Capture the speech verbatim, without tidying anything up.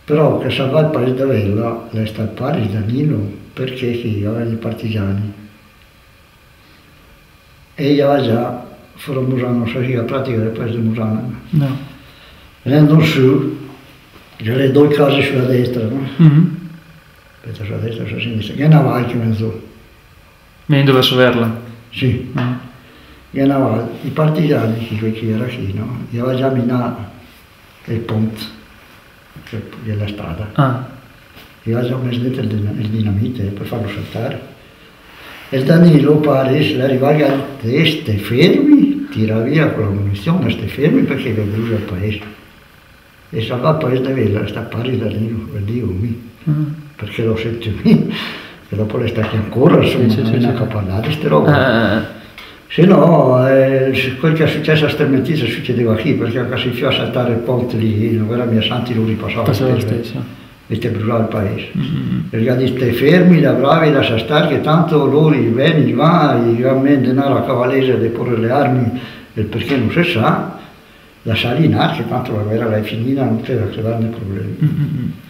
Però che salvare il paese da Vella, è stato Paris Danilo, perché chi aveva i partigiani. E io aveva già, fuori Musano, non so se la pratica del paese di Musano. No. Venendo su, c'è le due case sulla destra, no? Mm-hmm. Aspetta, sulla destra e sulla sinistra, che è una valle che mezzo. Vieni verso Verla? Sì. Mm. Che è una valle. I partigiani, chi, chi era qui, no? Io aveva già minato il ponte della strada. Ah. Io avevo già messo dentro il, din il dinamite per farlo saltare. E Danilo pare se arrivava a teste fermi, tira via con la munizione, ste fermi perché aveva chiuso il paese. E salva il paese da Vella, sta pari Danilo, per Dio mio, mm. perché lo sento io, e dopo le stati ancora, insomma, sì, non è una capannata, queste robe. Ah. Se no, eh, quel che è successo a Stermentizia succedeva qui, perché anche se io a saltare il ponte lì, non era mia santi, lui ripassava Passava lo stesso. E te bruciava il paese. Mm-hmm. E gli ha detto, stai fermi, da bravi, lascia stare, che tanto loro vieni, va, gli rammen denaro a cavalese di porre le armi, e perché non si sa, lasciarli in arco, che tanto la guerra è finita, non c'era grandi problemi. Mm-hmm.